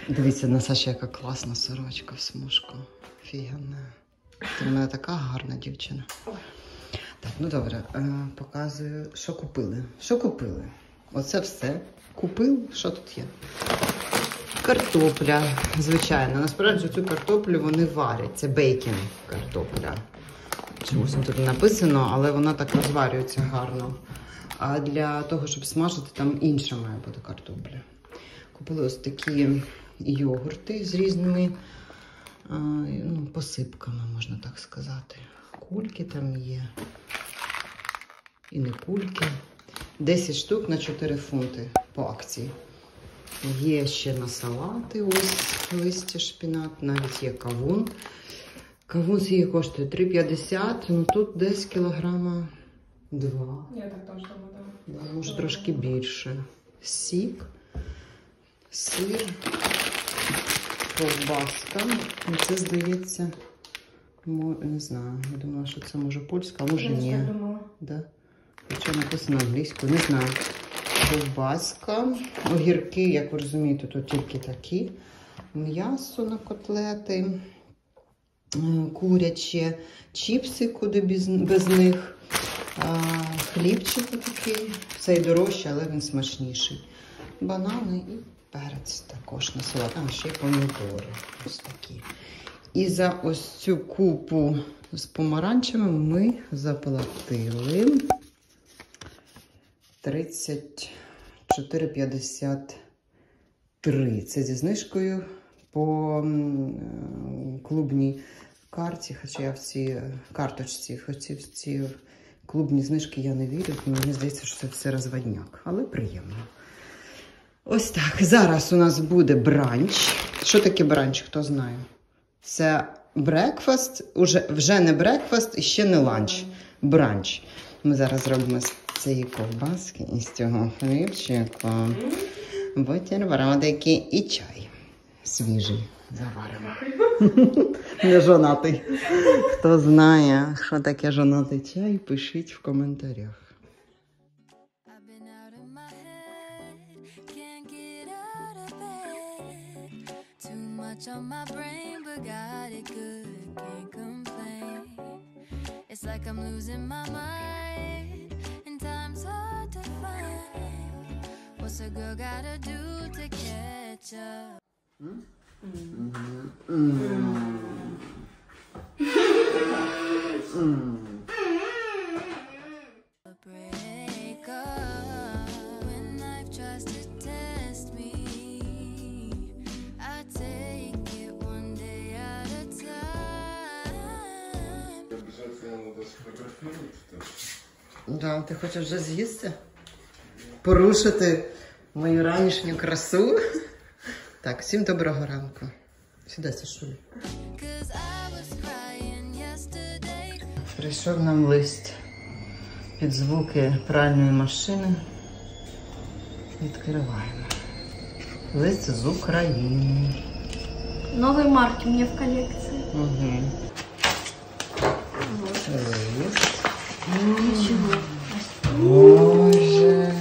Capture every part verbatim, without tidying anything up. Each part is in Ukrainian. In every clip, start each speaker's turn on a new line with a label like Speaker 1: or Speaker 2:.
Speaker 1: Дивіться, на Саші, яка класна сорочка в смужку. Фігенна. Ти в мене така гарна дівчина. Так, ну добре, показую, що купили. Що купили? Оце все. Купив, що тут є? Картопля, звичайно. Насправді цю картоплю вони варять. Це бейкін картопля. Чомусь тут не написано, але вона так розварюється гарно. А для того, щоб смажити, там інша має бути картопля. Купили ось такі йогурти з різними а, ну, посипками, можна так сказати. Кульки там є. І не кульки. десять штук на чотири фунти по акції. Є ще на салати, ось листя шпінат, навіть є кавун. Кавун її коштує три п'ятдесят, ну тут десь кілограма два.
Speaker 2: Я так теж думаю,
Speaker 1: да. Може трошки більше. Сік, сир, ковбаска. Це, здається, не знаю, я думала, що це може польська, а може ні. Да? Хоча написано англійською, не знаю. Ковбаска, огірки, як ви розумієте, тут тільки такі. М'ясо на котлети, куряче, чіпси, куди без, без них. А, хлібчик такий, цей дорожчий, але він смачніший. Банани і перець також на салат. Там ще й помідори. Ось такі. І за ось цю купу з помаранчами ми заплатили тридцять чотири п'ятдесят три. Це зі знижкою по клубній карті, хоча я в цій карточці, хоча в ці клубні знижки я не вірю, мені здається, що це все розводняк, але приємно. Ось так, зараз у нас буде бранч. Що таке бранч, хто знає? Це брекфаст, уже, вже не брекфаст і ще не ланч, бранч. Ми зараз зробимо з цієї ковбаски і з цього хлібчика бутербродики і чай свіжий заваримо. Не жонатий. Хто знає, що таке жонатий чай, пишіть в коментарях. On my brain, but got it good, can't complain. It's like I'm losing my mind, and time's hard to find. What's a girl gotta do to catch up? Mm? Mm. Mm. Mm. Break up when life tries to test me. I take it one day at a time.
Speaker 3: Обязательно надо сфотографировать.
Speaker 1: Да, ти хочеш вже з'їсти? Порушити мою ранішню красу? Так, всім доброго ранку. Сідай, Сашулі. Прийшов нам лист під звуки пральної машини. Відкриваємо. Лист з України.
Speaker 4: Новые марки мне в коллекции.
Speaker 1: Угу.
Speaker 4: Вот.
Speaker 1: Лист.
Speaker 4: Ничего.
Speaker 1: Боже.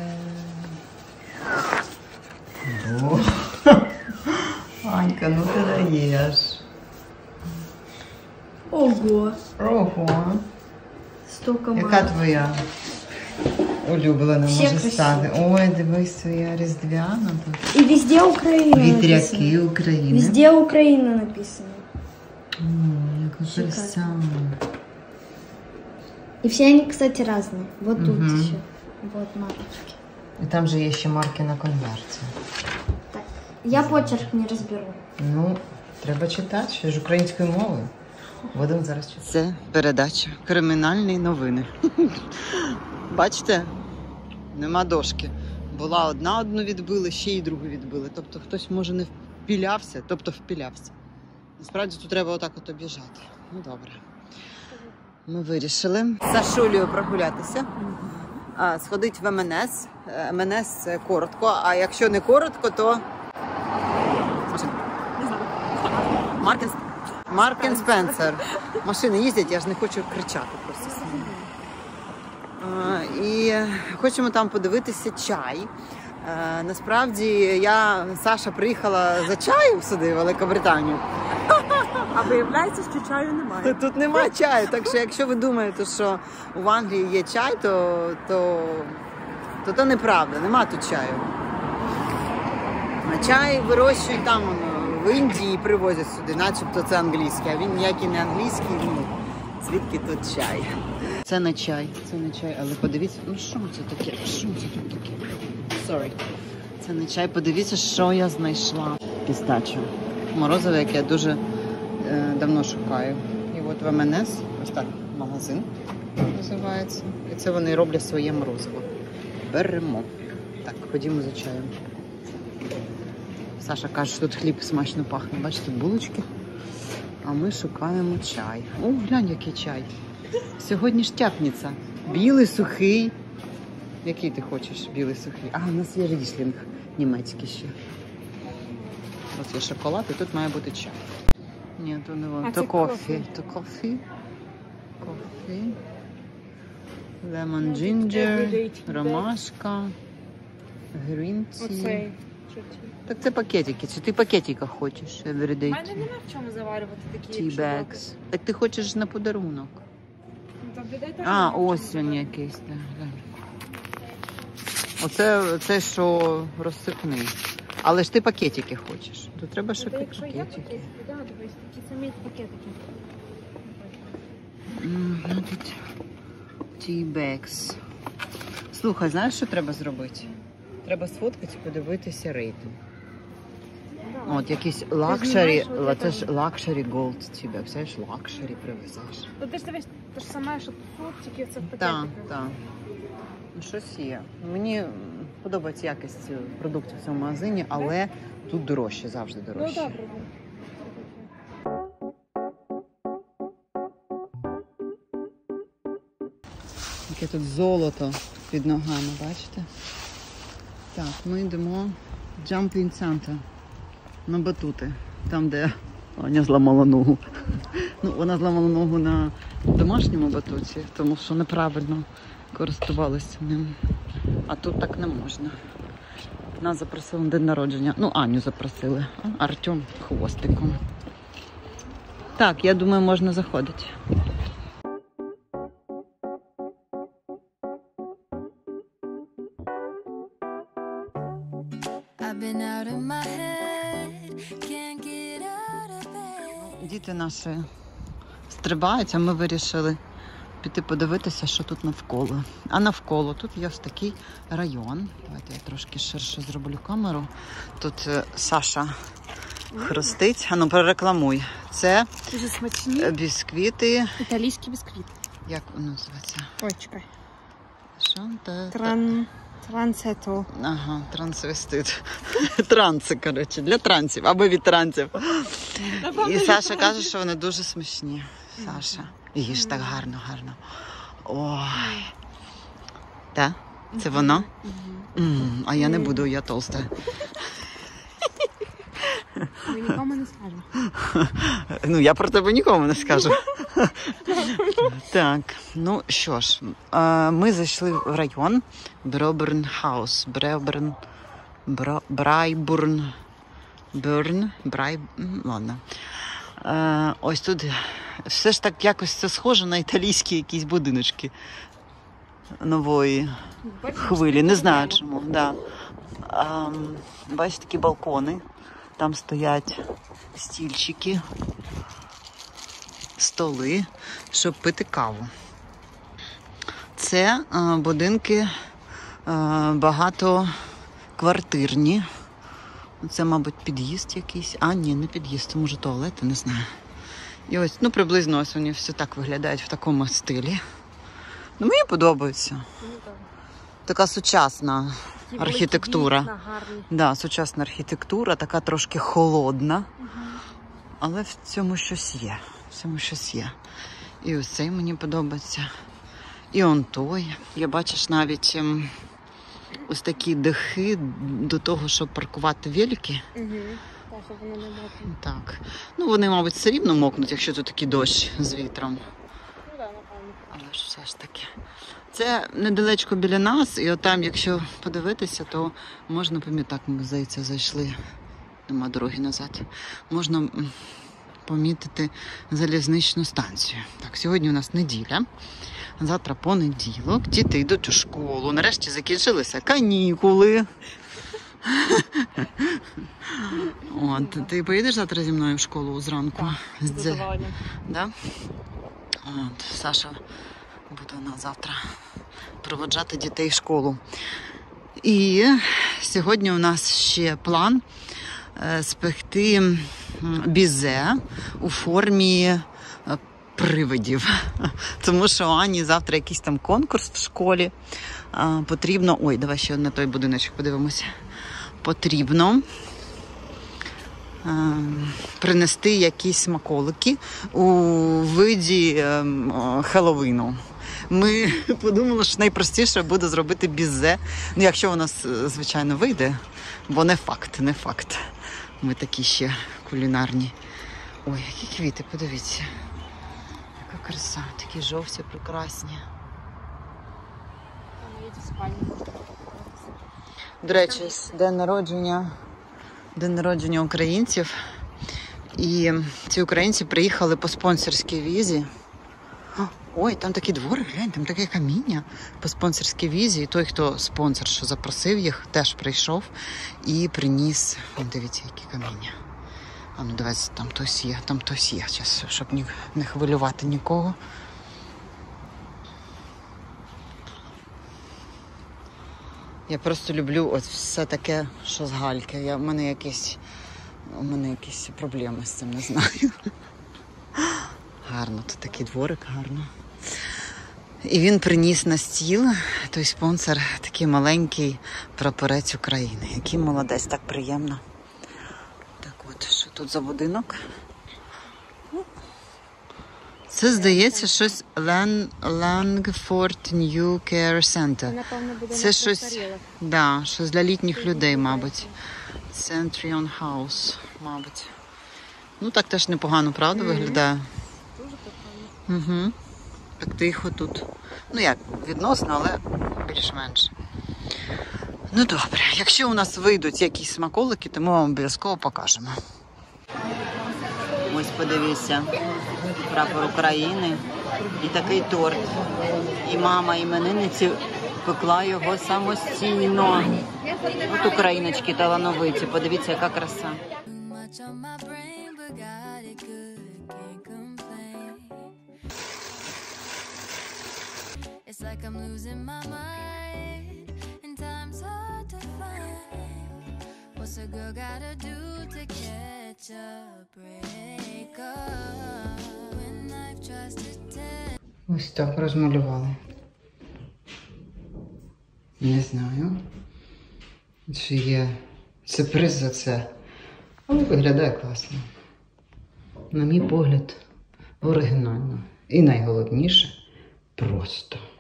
Speaker 1: Боже. Анька, ну ти даєш.
Speaker 4: Ого.
Speaker 1: Ого.
Speaker 4: Столько марок.
Speaker 1: Яка твоя улюблена
Speaker 4: Всі
Speaker 1: може
Speaker 4: красиві.
Speaker 1: стати? Ой, дивись, твоя різдвяна тут.
Speaker 4: И везде Украина
Speaker 1: Вітряки
Speaker 4: написано.
Speaker 1: України.
Speaker 4: Везде Украина написано.
Speaker 1: М, яка
Speaker 4: Шикарно.
Speaker 1: красава.
Speaker 4: И все они, кстати, разные. Вот тут
Speaker 1: Мгм.
Speaker 4: еще. Вот марочки.
Speaker 1: І там же є ще марки на конверті.
Speaker 4: Так. Я почерк не разберу.
Speaker 1: Ну, треба читати, ще ж українською мовою. Будемо зараз читати. Це передача «Кримінальні новини». Бачите? Нема дошки. Була одна, одну відбили, ще й другу відбили. Тобто хтось, може, не впілявся, тобто впілявся. Насправді тут треба отак от об'їжджати. Ну, добре. Ми вирішили з Сашулею прогулятися. А, сходить в ем ен ес. ем ен ес – це коротко, а якщо не коротко, то... Маркін, Маркін Спенсер. Машини їздять, я ж не хочу кричати просто. А, і хочемо там подивитися чай. Е, насправді я, Саша приїхала за чаєм сюди, в Великобританію.
Speaker 2: А виявляється, що чаю немає.
Speaker 1: Тут немає чаю, так що якщо ви думаєте, що в Англії є чай, то то, то, то неправда, нема тут чаю. А чай вирощують там в Індії, привозять сюди, начебто це англійський, а він ніякий не англійський, ну, звідки тут чай. Це не чай, це не чай, але подивіться, ну що це таке, що це тут таке? Sorry. Це не чай, подивіться, що я знайшла. Пістачо. Морозиво, яке я дуже е, давно шукаю. І от в ем ен ес, ось так, магазин називається. І це вони роблять своє морозиво. Беремо. Так, ходімо за чаєм. Саша каже, що тут хліб смачно пахне. Бачите, булочки. А ми шукаємо чай. О, глянь, який чай. Сьогодні ж тяпниця. Білий, сухий. Який ти хочеш? Білий, сухий. А, у нас є ріслінг німецький ще. Ось є шоколад, і тут має бути чай. Ні, то не воно.
Speaker 2: А
Speaker 1: То
Speaker 2: це
Speaker 1: кофі.
Speaker 2: кофі.
Speaker 1: То кофі. Кофі. Лемон
Speaker 2: Ну, тут
Speaker 1: джинджер,
Speaker 2: everyday tea bag.
Speaker 1: ромашка, грін ті.
Speaker 2: Оцей.
Speaker 1: Так це пакетики. Чи ти пакетика хочеш?
Speaker 2: У
Speaker 1: Everyday
Speaker 2: мене
Speaker 1: tea.
Speaker 2: нема в чому заварювати такі
Speaker 1: Tea
Speaker 2: якщо
Speaker 1: bags. Так ти хочеш на подарунок.
Speaker 2: Ну, то людей теж
Speaker 1: А,
Speaker 2: нема в чому
Speaker 1: ось він
Speaker 2: заварювати.
Speaker 1: якийсь. Так, глянь. Оце це, що розсипний. Але ж ти пакетики хочеш. То треба ще
Speaker 2: Ну, то якщо є
Speaker 1: пакетики.
Speaker 2: пакетики, да, дивись, такі самі пакетики.
Speaker 1: М, ну, тут tea bags. Слухай, знаєш, що треба зробити? Треба сфоткати, подивитися рейтинг.
Speaker 2: Да.
Speaker 1: От якісь
Speaker 2: знімаєш,
Speaker 1: лакшері,
Speaker 2: от
Speaker 1: це
Speaker 2: це
Speaker 1: ж лакшері голд tea bags. Знаєш, лакшері привезеш.
Speaker 2: Ну, ти ж дивись, те ж саме, що тут, тільки це в
Speaker 1: Так,
Speaker 2: пакетиках.
Speaker 1: так. Ну, щось є. Мені м, подобається якість продуктів в цьому магазині, але тут дорожче, завжди
Speaker 2: Ну,
Speaker 1: дорожче.
Speaker 2: добре.
Speaker 1: Яке тут золото під ногами, бачите? Так, ми йдемо в Jumping Center на батути. Там, де Аня зламала ногу. Ну, вона зламала ногу на домашньому батуті, тому що неправильно користувалися ним. А тут так не можна. Нас запросили на день народження. Ну, Аню запросили, а Артем хвостиком. Так, я думаю, можна заходити.
Speaker 5: I've been out of my head, can't get out of bed.
Speaker 1: Діти наші стрибають, а ми вирішили піти подивитися, що тут навколо. А навколо тут є ось такий район. Давайте я трошки ширше зроблю камеру. Тут е, Саша хрустить. А ну, прорекламуй. Це
Speaker 2: Дуже смачні
Speaker 1: е, бісквіти.
Speaker 2: італійські бісквіти.
Speaker 1: Як воно називається?
Speaker 2: Ой, чекай.
Speaker 1: Що? Та, та...
Speaker 2: Тран... Трансето.
Speaker 1: Ага, трансвестит. Транси, коротше, для трансів, або від трансів. І Саша каже, що вони дуже смачні. Саша, їж так гарно, гарно. Ой. Так? Це воно? М, А я не буду, я толста.
Speaker 2: Ми нікому не скажемо.
Speaker 1: Ну, я про тебе нікому не скажу. Так, ну що ж, е, ми зайшли в район Броберн Хаус. Бреберн, Бро, Брайбурн, Берн, Брай, м, ладно. Е, ось тут все ж так якось це схоже на італійські якісь будиночки нової хвилі. Не знаю чому. Да. А, бачите, такі балкони. Там стоять стільчики, столи, щоб пити каву. Це а, будинки а, багатоквартирні. Це, мабуть, під'їзд якийсь. А, ні, не під'їзд, це може туалет, не знаю. І ось, ну, приблизно ось вони все так виглядають в такому стилі. Ну, мені подобається. Така сучасна архітектура. Да, сучасна архітектура, така трошки холодна. Але в цьому щось є. В цьому щось є. І ось цей мені подобається. І он той. Я бачиш навіть ем, ось такі дахи до того, щоб паркувати велики.
Speaker 2: Угу. Так, щоб воно не мокне.
Speaker 1: Так. Ну, вони, мабуть, все рівно мокнуть, якщо тут такий дощ з вітром.
Speaker 2: Ну, так, напевно.
Speaker 1: Але ж все ж таки. Це недалечко біля нас, і отам, якщо подивитися, то можна пам'ятати, ми, здається, зайшли, нема дороги назад, можна помітити залізничну станцію. Так, сьогодні у нас неділя, завтра понеділок, діти йдуть у школу, нарешті закінчилися канікули. От, ти поїдеш завтра зі мною в школу зранку?
Speaker 2: З задоволенням.
Speaker 1: Да? От, Саша буде у нас завтра проводжати дітей в школу. І сьогодні у нас ще план е, спекти бізе у формі е, привидів. Тому що у Ані завтра якийсь там конкурс в школі. Е, потрібно... Ой, давай ще на той будиночок подивимося. Потрібно е, принести якісь смаколики у виді е, Хеллоуіну. Ми подумали, що найпростіше буде зробити бізе. Ну, якщо у нас, звичайно, вийде, бо не факт, не факт. Ми такі ще кулінарні. Ой, які квіти, подивіться. Яка краса, такі жовті, прекрасні.
Speaker 2: Вона їде в спальню.
Speaker 1: До речі, день народження, день народження українців. І ці українці приїхали по спонсорській візі. Ой, там такі двори, глянь, там таке каміння по спонсорській візі. І той, хто спонсор, що запросив їх, теж прийшов і приніс. Вон, дивіться, які каміння. А ну, давайте, там хтось є, там хтось є, зараз, щоб ні, не хвилювати нікого. Я просто люблю ось все таке, що з гальки. Я, в мене якісь, у мене якісь проблеми з цим, не знаю. Гарно, тут такий дворик, гарно. І він приніс на стіл, той спонсор, такий маленький прапорець України. Який молодець, так приємно. Так от, що тут за будинок? Це, здається, щось Лан... Langford New Care Center.
Speaker 2: Напевно, буде
Speaker 1: Це
Speaker 2: на
Speaker 1: щось,
Speaker 2: престарілих.
Speaker 1: да, щось для літніх людей, мабуть. Centurion House, мабуть. Ну, так теж непогано, правда, виглядає?
Speaker 2: Дуже прикольно.
Speaker 1: Угу. Так тихо тут. Ну як, відносно, але більш-менш. Ну добре, якщо у нас вийдуть якісь смаколики, то ми вам обов'язково покажемо. Ось подивіться, прапор України і такий торт. І мама іменинниці пекла його самостійно. От україночки талановиті, подивіться, яка краса.
Speaker 5: Much on my brain, but got it good, can't complain. It's like I'm losing my mind, and time's hard to find. What's a girl gotta do to catch a break up when life tries to tell?
Speaker 1: Ось так розмалювали. Не знаю, чи є сюрприз за це. Але виглядає класно. На мій погляд, оригінально. І найголовніше – просто.